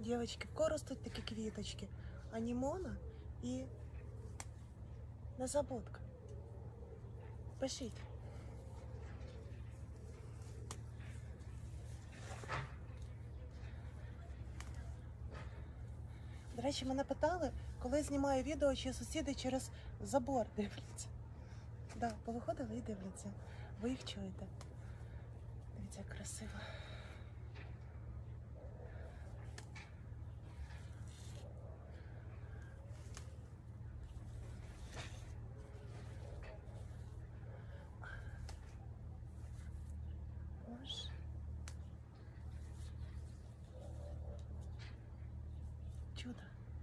Дівчатки, в кого ростуть такі квіточки? Анімона і незабудка. Пишіть. До речі, мене питали, коли знімаю відео, чи сусіди через забор дивляться. Так, повиходили і дивляться. Ви їх чуєте. Дивіться, як красиво. Боже. Чудо.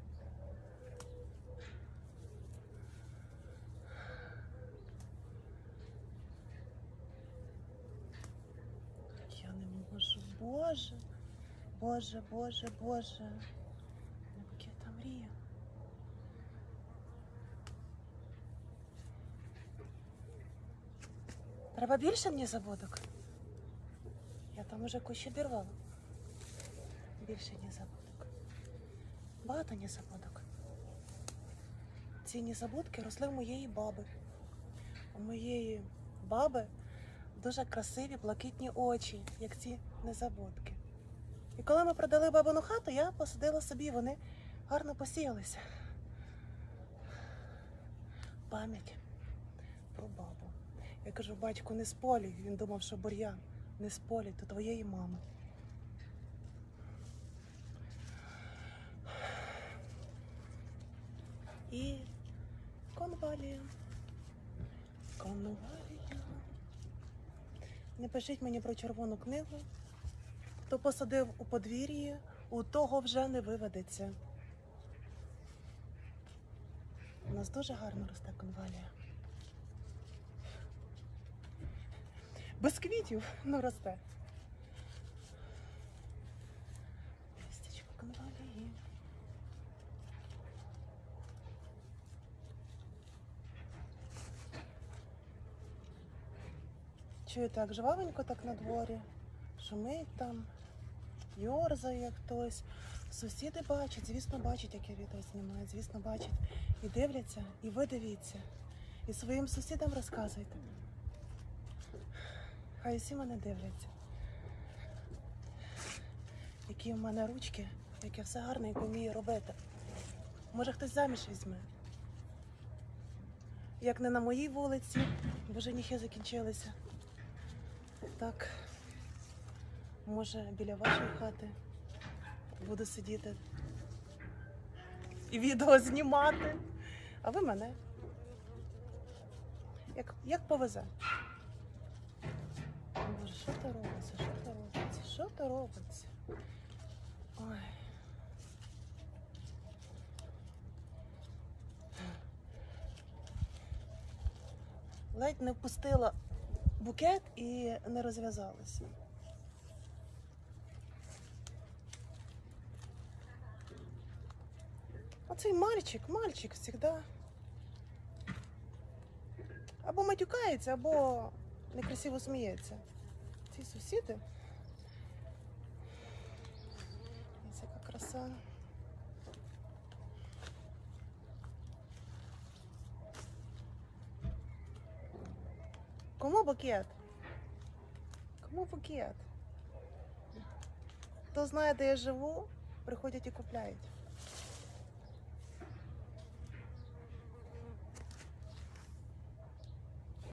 Я не можу. Боже. Боже, Боже, Боже. Букета мрія. Треба більше мені забудок? Я там уже кущі обірвала. Більше незабудок. Багато незабудок. Ці незабудки росли в моєї баби. У моєї баби дуже красиві блакитні очі, як ці незабудки. І коли ми продали бабину хату, я посадила собі, вони гарно посіялися. Пам'ять про бабу. Я кажу, батько, не сполюй. Він думав, що бур'ян. Не сполюй, то твоєї мами. І конвалія. Конвалія. Не пишіть мені про червону книгу. Хто посадив у подвір'ї, у того вже не виведеться. У нас дуже гарно росте конвалія. Без квітів, ну росте. Листячко конвалії. Чуєте, як жвавенько так на дворі, шумить там, йорзає хтось. Сусіди бачать, звісно, бачать, як я відео знімаю, звісно, бачать. І дивляться, і ви дивіться. І своїм сусідам розказуйте. Хай усі мене дивляться. Які в мене ручки, як я все гарненько вмію робити. Може, хтось заміж візьме. Як не на моїй вулиці, бо женихи закінчилися. Так, може, біля вашої хати буду сидіти і відео знімати, а ви мене. Як повезе. Боже, що то робиться, що то робиться, що то робиться? Ой. Ледь не впустила букет і не розв'язалася. Оцей мальчик завжди або матюкається, або некрасиво сміється. Ці сусіди. Ось яка краса. Кому букет? Кому букет? Хто знає, де я живу, приходять і купляють.